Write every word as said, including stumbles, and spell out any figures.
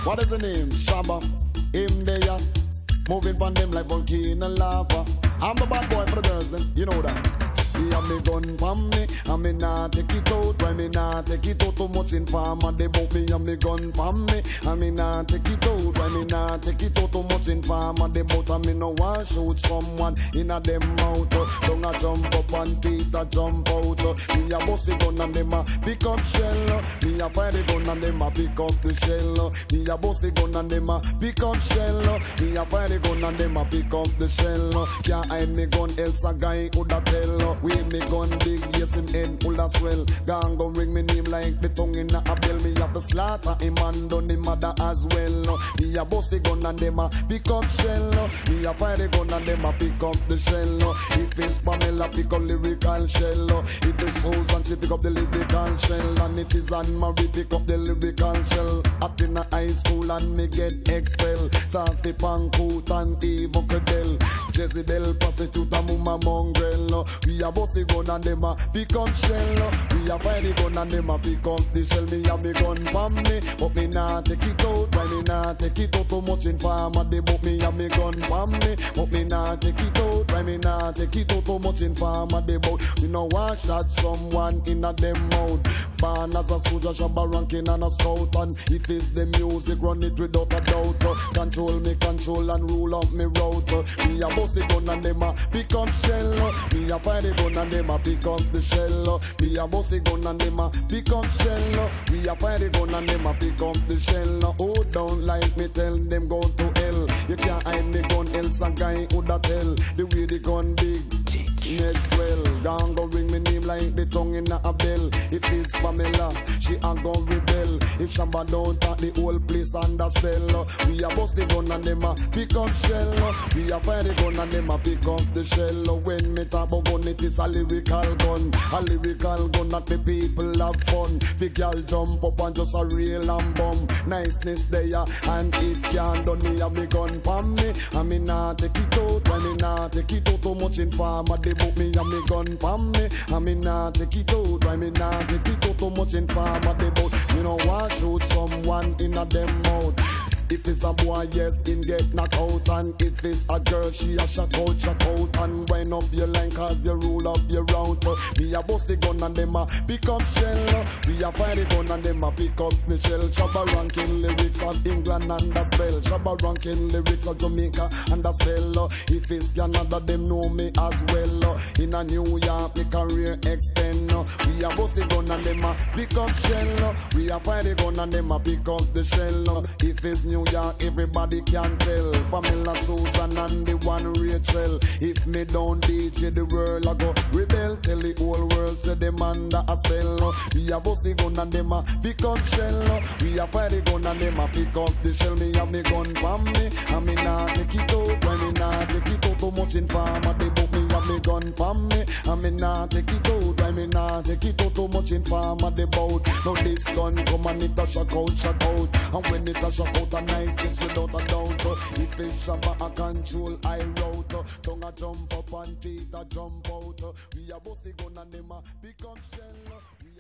What is the name? Shabba. Him there. Moving from them like volcano lava. I'm the bad boy for the girls, then. You know that. Me have me gun from me, and me nah take it out. Why me nah take it out too much informer? They bout me have me gun from me, and me nah take it out. Why me nah take it out too much informer? They bout and me no want shoot someone in a them mouth. Don't a jump up and teeth a jump out. Me a bust the gun and them a pick up shell. Me a fire the gun and them a pick up the shell. Me a bust the gun and them a pick up shell. Me a fire the gun and them a pick up the shell. Can't hide me gun, else a guy coulda tell. We me gun big, yes him head full as well. Gang go ring me name like the tongue in a bell. Me have to slaughter him and done him mother as well. Me a bust the gun and them a pick up shell. Me a fire the gun and them a pick up the shell. If it's Pamela, pick up lyrical shell. If it's Susan, she pick up the lyrical shell. And if it's Anne-Marie, pick up the lyrical shell. At in a high school and me get expelled. Taffy Pankoot and Eva Cadell. Jezebel, prostitute and mama mongrel. We a bust the gun and them a pick up shell. We a fire the gun and them a pick up the shell. Me have me gun from me, but me nah take it out. Why me nah take it out too much informer? They bout me have me gun from me, but me nah take it out. Why me nah take it out too much informer? They bout me no want shot someone in a them mouth. Born as a soldier, Shabba ranking and a scout. And if it's the music, run it without a doubt. Control me, control and rule up me route. Me a bust the gun and them a pick up shell. Me a fire the gun and them a pick up the shell. Me a bust the gun and them a pick up shell. We a fire the gun and them a pick up the shell. Oh, don't like me, tell them go to hell. You can't hide me gun, else a guy woulda tell. The way the gun big, next swell. Gang go ring me name like the tongue in a bell. If it's Pamela, she a go rebel. If Shabba don't talk, the whole place under spell. We a bust the gun and them a pick up shell. We a fire the gun and them a pick up the shell. When me talk about gun, it is a lyrical gun. A lyrical gun that the people have fun. Big girl jump up and just a real and bum. Niceness there and it can't done. Me a me gun from me, and me nah take it out. When me nah take it out too much informer. They bout me and me gun from me, and me nah take it out. Why me nah take it out too much informer? They bout me no want shoot someone in a them mouth. If it's a boy, yes, him get knocked out. And if it's a girl, she a shock out, shock out. And wind up your line, cause you rule up your route. Me a bust the gun and them a pick up shell. We a fire the gun and them a pick up the shell. Shabba ranking lyrics of England and the spell. Shabba ranking lyrics of Jamaica and the spell. If it's Canada, them know me as well. In a New York, me career extend. We a bust the gun and them a pick up shell. We a fire the gun and them a pick up the shell. If it's New York, everybody can tell. Pamela, Susan and the one Rachel. If me don't D J, the world I go rebel. Tell the whole world say them under a spell. We a bust the gun and them a pick up shell. We a fire the gun and them a pick up the shell. Me have me gun from me, and me nah take it out. When me nah take it out too much informer. They bout me have me gun from me, and me nah take it out. When me nah take it out too much informer. They bout now this gun come and it a shock out, shock out. And when it a shock out, nice things without a doubt. If it's Shabba a control, I route. Tongue a jump up and teeth a jump out. We a bust the gun and them a pick up shell.